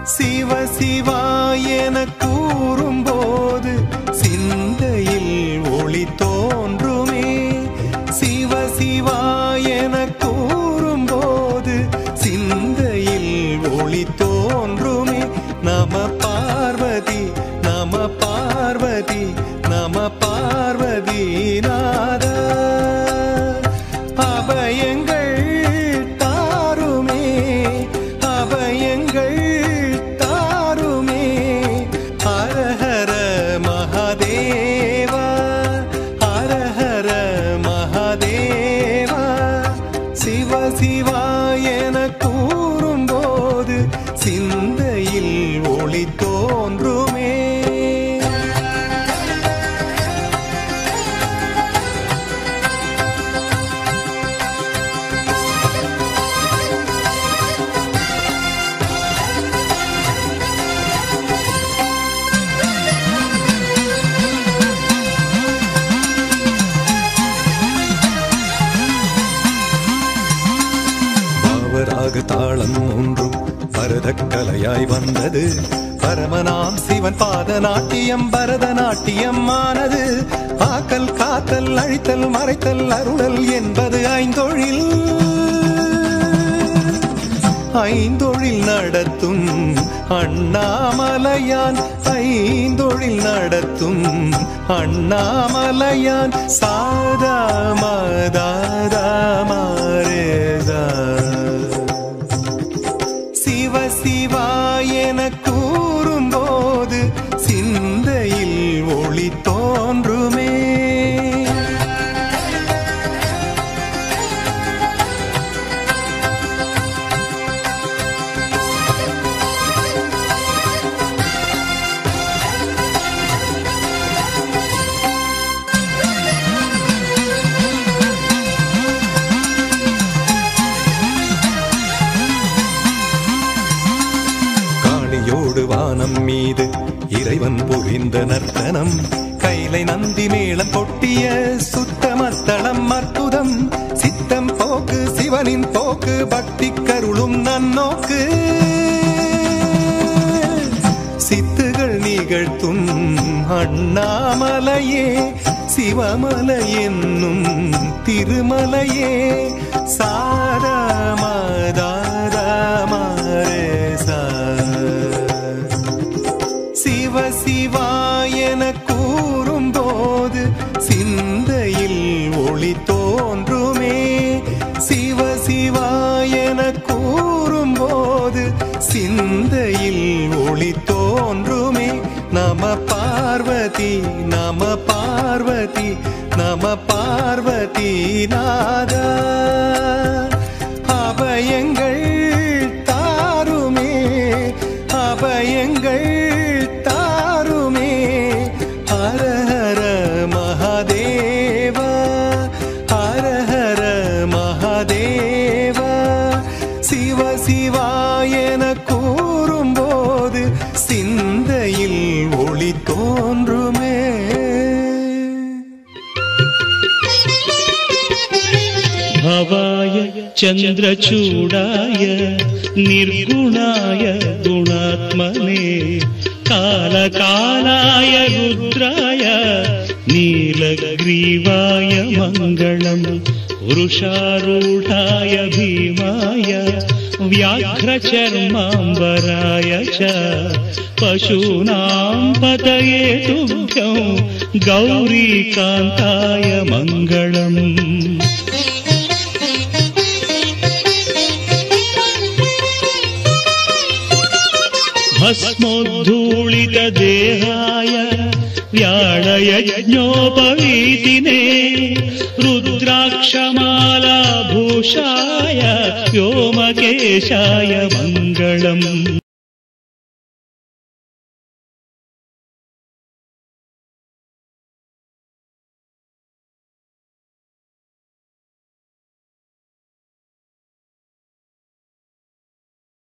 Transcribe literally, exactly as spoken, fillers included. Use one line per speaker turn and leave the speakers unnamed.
சிவ சிவா என கூறும்போது சிந்தையில் ஒளி தோன்றுமே. சிவ சிவா என கூறும்போது சிந்தையில் ஒளி தோன்றுமே. நம பார்வதி நம பார்வதி நம பார்வதி நாதா. அபயங்கள் தாருமே அபயங்கள் தாருமே. ஹரஹர மகாதேவா ஹரஹர மகாதேவா. சிவ சிவா என கூறும்போது சிந்தையில் ஒளி தோன்றுமே. ராக தாளம் ஒன்றும் பரதக்கலையாய் வந்தது. பரமனாம் சிவன் பாத நாட்டியம் பரதநாட்டியம் ஆனது. ஆக்கல் காத்தல் அழித்தல் மறைத்தல் அருளல் என்பது ஐந்தொழில். ஐந்தொழில் நடத்தும் அண்ணாமலையான் ஐந்தொழில் நடத்தும் அண்ணாமலையான். சாதா மதாதா மாரேதா. சிவ சிவா என கூறும்போது சிந்தையில் ஒளி தோன்றுமே. யோடு வானம் மீது இறைவன் புரிந்த நர்த்தனம். கைலை நந்தி மேளம் கொட்டிய சுத்தமத்தளம் அற்புதம். சித்தம் போக்கு சிவனின் போக்கு பக்தி கருளும் நன்னோக்கு. சித்துகள் நிகழ்த்தும் அண்ணாமலையே சிவமலை என்னும் திருமலையே. சாரா மதாரா மாரேசா. சிவ சிவா என கூறும்போது சிந்தையில் ஒளி தோன்றுமே. சிவ சிவா என கூறும்போது சிந்தையில் ஒளி தோன்றுமே. நம பார்வதி நம பார்வதி நம பார்வதி நாதா. அபயங்கள் தாருமே அபயங்கள் தாருமே. ஹரஹர மகாதேவா ஹரஹர மகாதேவா. சிவ சிவா என கூறும்போது சிந்தையில் ஒளி தோன்றுமே.
भवाय चन्द्रचूडाय निर्गुणाय गुणात्मने कालकालाय रुद्राय नीलग्रीवाय मङ्गलम् पुरुषारूढाय भीमाय व्याघ्रचर्माम्बराय च पशूनां पतये तुभ्यं गौरीकान्ताय मङ्गलम्। भस्मोद्धूलित देहाय व्याळयज्ञोपवीतिने रुद्राक्षमाला भूषाय व्योमकेशाय मङ्गलम्।